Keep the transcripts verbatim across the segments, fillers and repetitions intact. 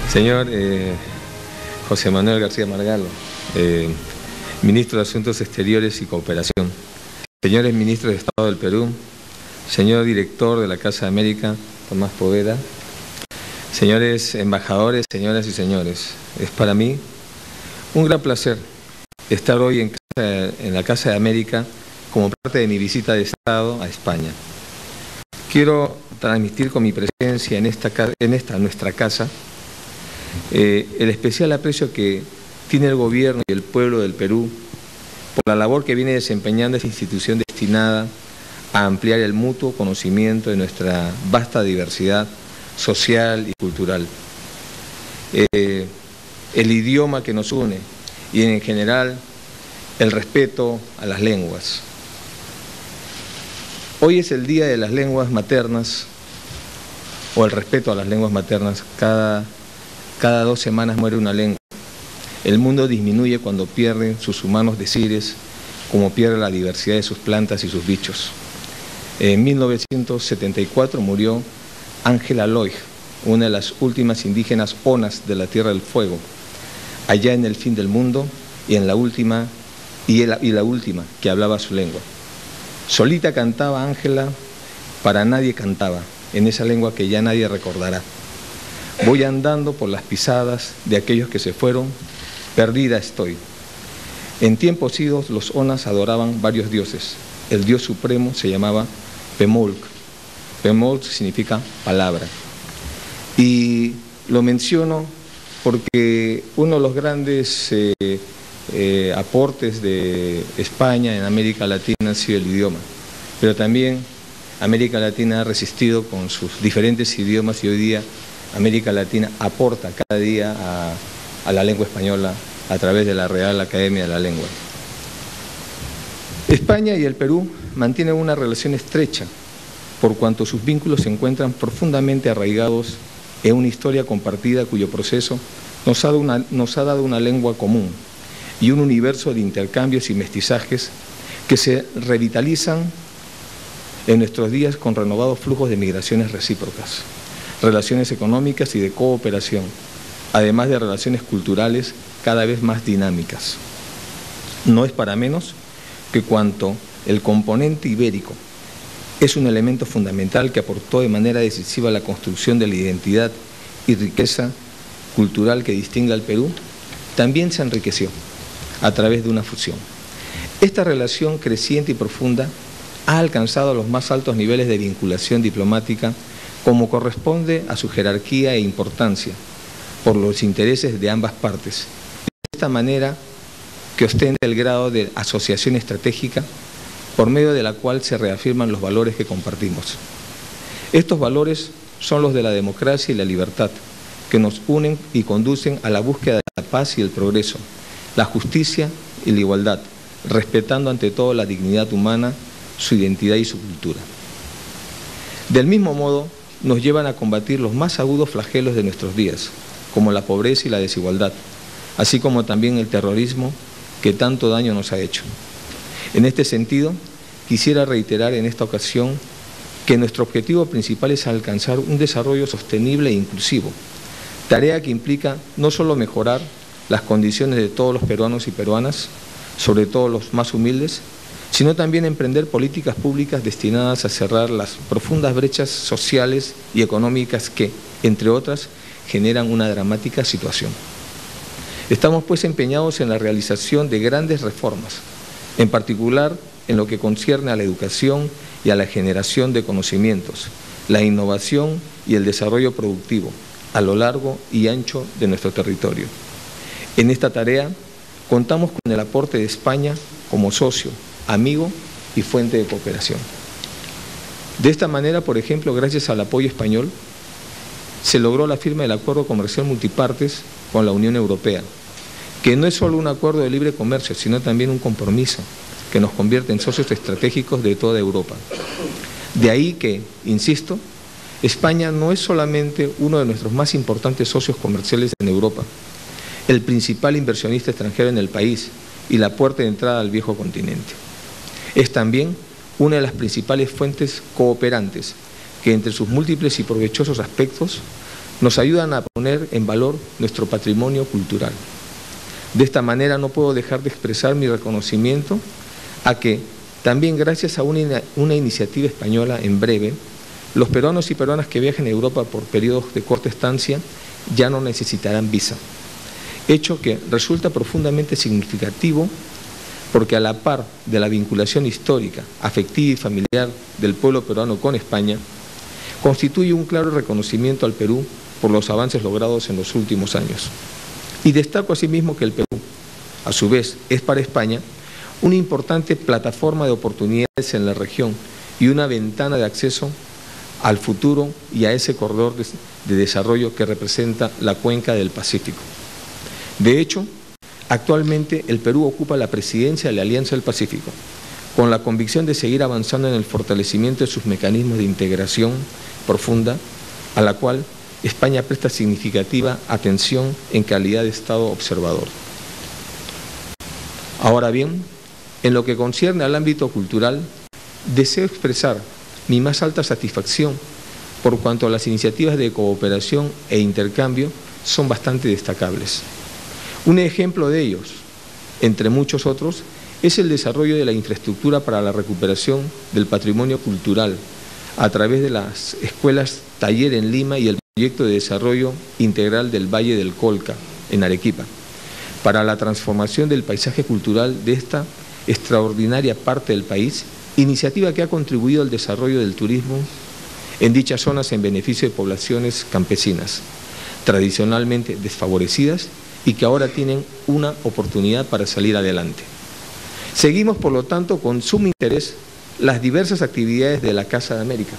Señor eh, José Manuel García Margallo, eh, Ministro de Asuntos Exteriores y Cooperación, señores Ministros de Estado del Perú, señor Director de la Casa de América, Tomás Poveda, señores embajadores, señoras y señores, es para mí un gran placer estar hoy en, casa, en la Casa de América como parte de mi visita de Estado a España. Quiero transmitir con mi presencia en esta, en esta nuestra casa eh, el especial aprecio que tiene el gobierno y el pueblo del Perú por la labor que viene desempeñando esta institución destinada a ampliar el mutuo conocimiento de nuestra vasta diversidad social y cultural. Eh, el idioma que nos une y en general el respeto a las lenguas. Hoy es el Día de las Lenguas Maternas, o el respeto a las lenguas maternas. Cada, cada dos semanas muere una lengua. El mundo disminuye cuando pierden sus humanos decires, como pierde la diversidad de sus plantas y sus bichos. En mil novecientos setenta y cuatro murió Ángela Loig, una de las últimas indígenas onas de la Tierra del Fuego, allá en el fin del mundo y en la última, y, el, y la última que hablaba su lengua. Solita cantaba Ángela, para nadie cantaba, en esa lengua que ya nadie recordará. Voy andando por las pisadas de aquellos que se fueron, perdida estoy. En tiempos idos los onas adoraban varios dioses. El dios supremo se llamaba Pemolc. Pemolc significa palabra. Y lo menciono porque uno de los grandes eh, eh, aportes de España en América Latina ha sido el idioma, pero también América Latina ha resistido con sus diferentes idiomas y hoy día América Latina aporta cada día a, a la lengua española a través de la Real Academia de la Lengua. España y el Perú mantienen una relación estrecha por cuanto sus vínculos se encuentran profundamente arraigados en una historia compartida cuyo proceso nos ha dado una, nos ha dado una lengua común y un universo de intercambios y mestizajes que se revitalizan en nuestros días con renovados flujos de migraciones recíprocas, relaciones económicas y de cooperación, además de relaciones culturales cada vez más dinámicas. No es para menos que cuanto el componente ibérico es un elemento fundamental que aportó de manera decisiva a la construcción de la identidad y riqueza cultural que distingue al Perú, también se enriqueció a través de una fusión. Esta relación creciente y profunda ha alcanzado los más altos niveles de vinculación diplomática como corresponde a su jerarquía e importancia por los intereses de ambas partes. De esta manera que ostenta el grado de asociación estratégica por medio de la cual se reafirman los valores que compartimos. Estos valores son los de la democracia y la libertad, que nos unen y conducen a la búsqueda de la paz y el progreso, la justicia y la igualdad, respetando ante todo la dignidad humana, su identidad y su cultura. Del mismo modo, nos llevan a combatir los más agudos flagelos de nuestros días, como la pobreza y la desigualdad, así como también el terrorismo que tanto daño nos ha hecho. En este sentido, quisiera reiterar en esta ocasión que nuestro objetivo principal es alcanzar un desarrollo sostenible e inclusivo, tarea que implica no solo mejorar las condiciones de todos los peruanos y peruanas, sobre todo los más humildes, sino también emprender políticas públicas destinadas a cerrar las profundas brechas sociales y económicas que, entre otras, generan una dramática situación. Estamos pues empeñados en la realización de grandes reformas, en particular en lo que concierne a la educación y a la generación de conocimientos, la innovación y el desarrollo productivo a lo largo y ancho de nuestro territorio. En esta tarea contamos con el aporte de España como socio, amigo y fuente de cooperación. De esta manera, por ejemplo, gracias al apoyo español, se logró la firma del Acuerdo Comercial Multipartes con la Unión Europea, que no es solo un acuerdo de libre comercio, sino también un compromiso que nos convierte en socios estratégicos de toda Europa. De ahí que, insisto, España no es solamente uno de nuestros más importantes socios comerciales en Europa, el principal inversionista extranjero en el país y la puerta de entrada al viejo continente. Es también una de las principales fuentes cooperantes que entre sus múltiples y provechosos aspectos nos ayudan a poner en valor nuestro patrimonio cultural. De esta manera no puedo dejar de expresar mi reconocimiento a que, también gracias a una, una iniciativa española, en breve, los peruanos y peruanas que viajen a Europa por periodos de corta estancia ya no necesitarán visa, hecho que resulta profundamente significativo porque a la par de la vinculación histórica, afectiva y familiar del pueblo peruano con España, constituye un claro reconocimiento al Perú por los avances logrados en los últimos años. Y destaco asimismo que el Perú, a su vez, es para España una importante plataforma de oportunidades en la región y una ventana de acceso al futuro y a ese corredor de, de desarrollo que representa la cuenca del Pacífico. De hecho, actualmente el Perú ocupa la presidencia de la Alianza del Pacífico, con la convicción de seguir avanzando en el fortalecimiento de sus mecanismos de integración profunda, a la cual España presta significativa atención en calidad de Estado observador. Ahora bien, en lo que concierne al ámbito cultural, deseo expresar mi más alta satisfacción por cuanto las iniciativas de cooperación e intercambio son bastante destacables. Un ejemplo de ellos, entre muchos otros, es el desarrollo de la infraestructura para la recuperación del patrimonio cultural a través de las escuelas Taller en Lima y el proyecto de desarrollo integral del Valle del Colca, en Arequipa, para la transformación del paisaje cultural de esta extraordinaria parte del país, iniciativa que ha contribuido al desarrollo del turismo en dichas zonas en beneficio de poblaciones campesinas, tradicionalmente desfavorecidas y que ahora tienen una oportunidad para salir adelante. Seguimos, por lo tanto, con sumo interés las diversas actividades de la Casa de América,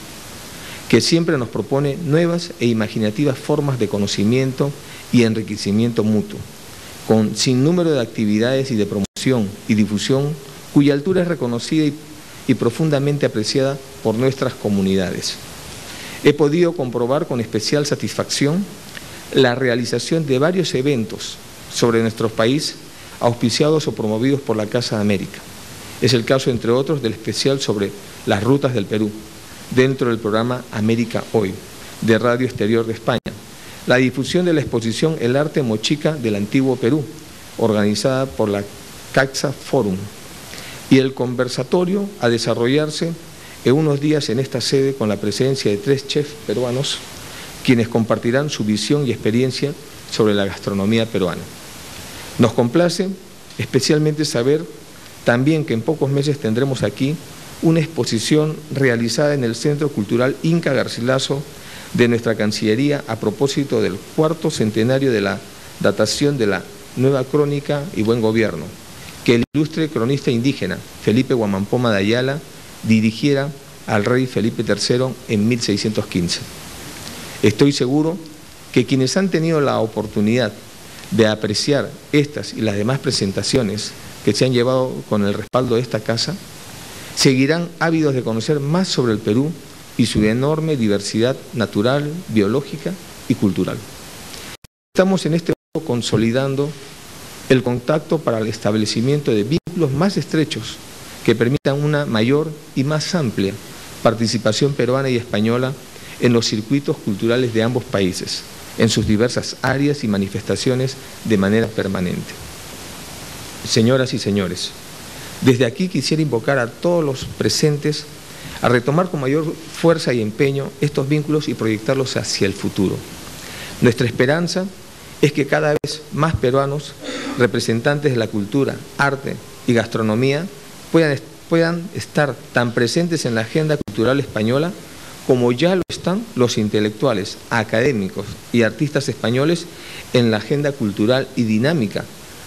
que siempre nos propone nuevas e imaginativas formas de conocimiento y enriquecimiento mutuo, con sinnúmero de actividades y de promoción y difusión cuya altura es reconocida y, y profundamente apreciada por nuestras comunidades. He podido comprobar con especial satisfacción la realización de varios eventos sobre nuestro país auspiciados o promovidos por la Casa de América. Es el caso, entre otros, del especial sobre las rutas del Perú, dentro del programa América Hoy, de Radio Exterior de España, la difusión de la exposición El Arte Mochica del Antiguo Perú, organizada por la Caxa Forum, y el conversatorio a desarrollarse en unos días en esta sede con la presencia de tres chefs peruanos, quienes compartirán su visión y experiencia sobre la gastronomía peruana. Nos complace especialmente saber también que en pocos meses tendremos aquí una exposición realizada en el Centro Cultural Inca Garcilaso de nuestra Cancillería a propósito del cuarto centenario de la datación de la Nueva Crónica y Buen Gobierno, que el ilustre cronista indígena Felipe Guamampoma de Ayala dirigiera al rey Felipe tercero en mil seiscientos quince. Estoy seguro que quienes han tenido la oportunidad de apreciar estas y las demás presentaciones que se han llevado con el respaldo de esta casa, seguirán ávidos de conocer más sobre el Perú y su enorme diversidad natural, biológica y cultural. Estamos en este momento consolidando el contacto para el establecimiento de vínculos más estrechos que permitan una mayor y más amplia participación peruana y española en los circuitos culturales de ambos países, en sus diversas áreas y manifestaciones de manera permanente. Señoras y señores, desde aquí quisiera invocar a todos los presentes a retomar con mayor fuerza y empeño estos vínculos y proyectarlos hacia el futuro. Nuestra esperanza es que cada vez más peruanos, representantes de la cultura, arte y gastronomía, puedan, puedan estar tan presentes en la agenda cultural española como ya lo están los intelectuales, académicos y artistas españoles en la agenda cultural y dinámica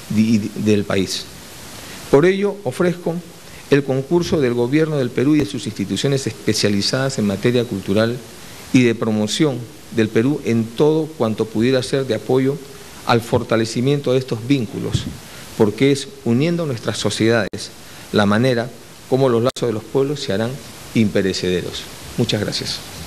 del país. Por ello, ofrezco el concurso del Gobierno del Perú y de sus instituciones especializadas en materia cultural y de promoción del Perú en todo cuanto pudiera ser de apoyo al fortalecimiento de estos vínculos, porque es uniendo nuestras sociedades la manera como los lazos de los pueblos se harán imperecederos. Muchas gracias.